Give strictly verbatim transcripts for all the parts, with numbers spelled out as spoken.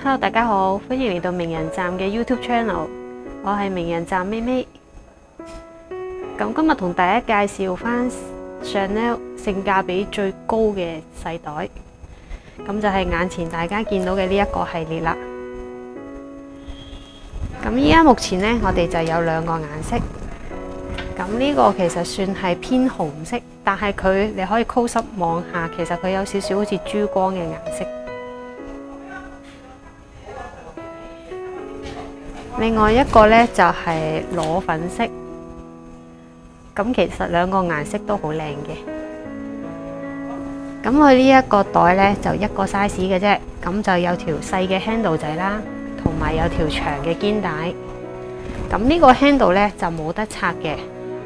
Hello， 大家好，歡迎嚟到名人站嘅 YouTube Channel， 我係名人站咪咪。咁今日同大家介紹翻 Chanel 性價比最高嘅細袋，咁就係眼前大家見到嘅呢一個系列啦。咁依家目前呢，我哋就有兩個顏色。咁呢個其實算係偏紅色，但係佢你可以 close up 望下，其實佢有少少好似珠光嘅顏色。另外一個呢，就係裸粉色，咁其實兩個顏色都好靚嘅。咁佢呢一個袋呢，就一個 size 嘅啫，咁就有條細嘅 handle 仔啦，同埋有條長嘅肩帶。咁呢個 handle 呢，就冇得拆嘅，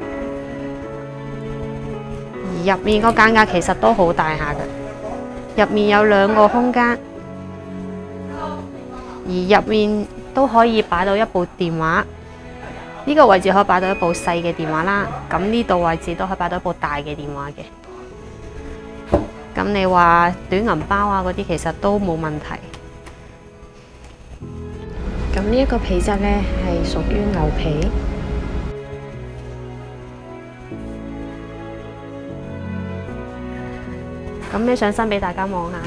而入面個間隔其實都好大下嘅，入面有兩個空間，而入面都可以擺到一部電話，呢個位置可以擺到一部細嘅電話啦。咁呢度位置都可以擺到一部大嘅電話嘅。咁你話短銀包啊嗰啲其實都冇問題。咁呢一個皮質呢係屬於牛皮。咁孭上身俾大家望下。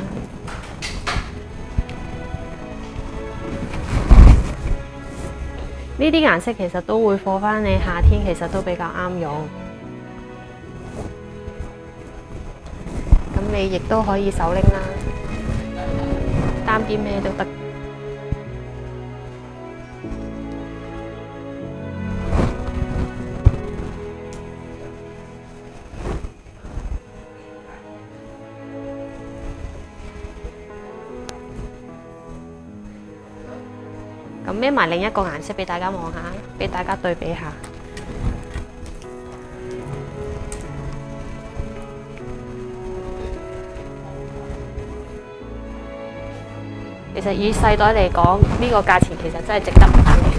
呢啲顏色其實都會貨返你夏天，其實都比較啱用。咁你亦都可以手拎啦，擔啲咩都得。咁孭埋另一個顏色俾大家望下，俾大家對比下。其實以細袋嚟講，呢個價錢其實真係值得買嘅。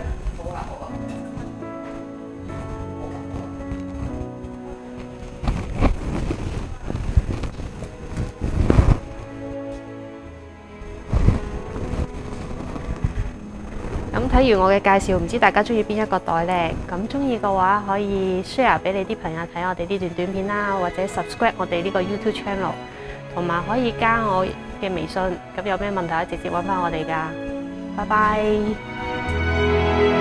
咁睇完我嘅介紹，唔知大家中意邊一個袋呢？咁中意嘅話，可以 share 俾你啲朋友睇我哋呢段短片啦，或者 subscribe 我哋呢個 YouTube channel， 同埋可以加我嘅微信。咁有咩問題可以直接揾翻我哋㗎。拜拜。